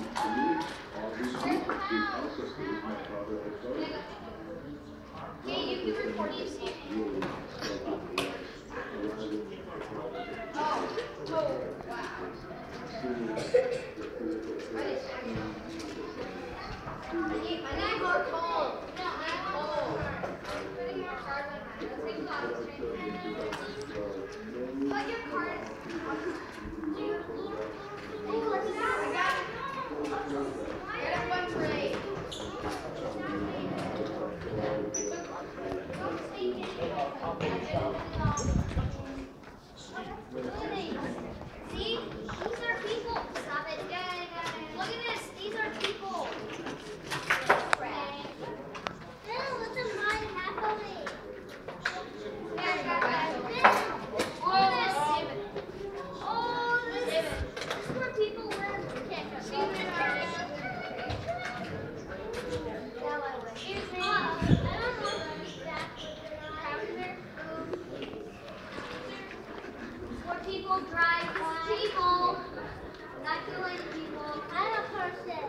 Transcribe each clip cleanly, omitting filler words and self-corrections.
Hey, you can report you see. Oh, wow. My neck are cold. Put your cards. Oh, what's that? I got it. Get a one tray. See? These are people. Stop it. Look at this. These are people. Let them ride happily. This is where people live. Where people drive people, not killing people. I'm a person.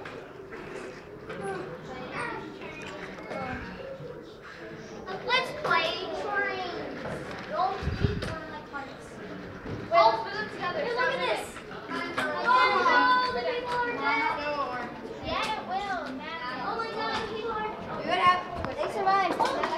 Let's play trains. Don't keep going like hearts. Oh, put them together. Hey, look at this. Oh, the people are dead. Yeah, it will. Oh my God, the people are. Good app. They survived.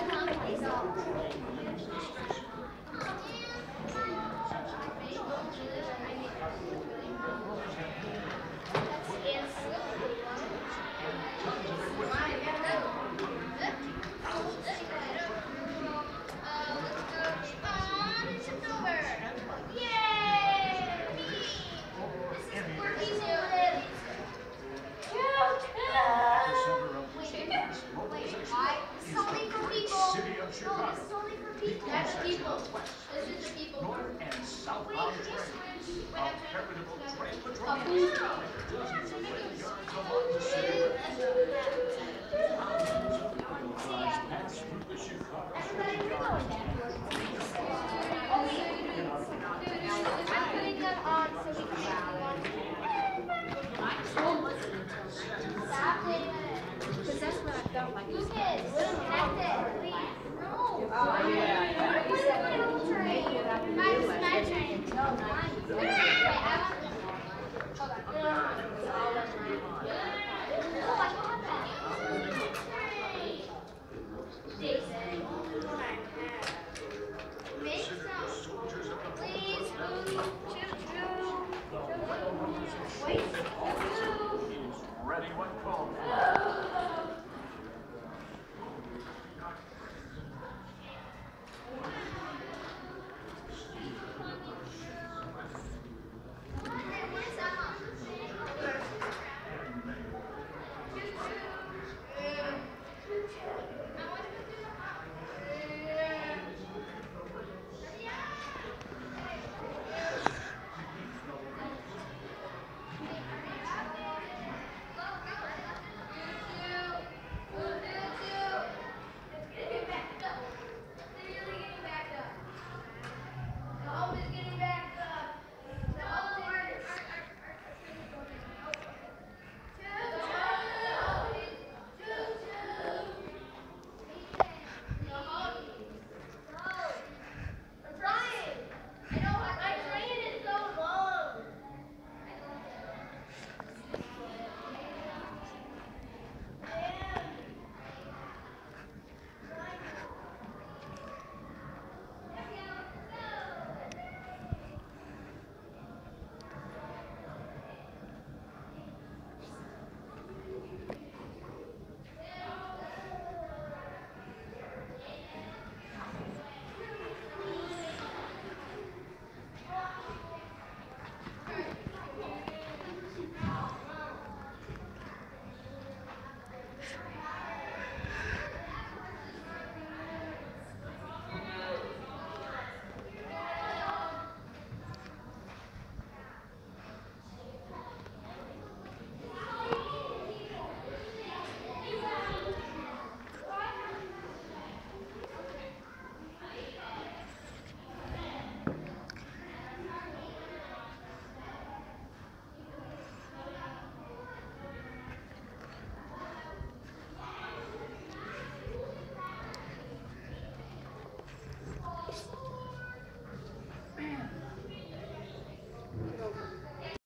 That's people. This is the people. North and southbound trains of Heritable Train Patrol. Dozens of rail yards along the city. Thousands of rail cars pass through the Chicago City Yard. I'm putting them on so we can stop it. Because that's what I felt like. Lucas, connect it, please. No. Oh, yeah. What is my train? My train. No, mine.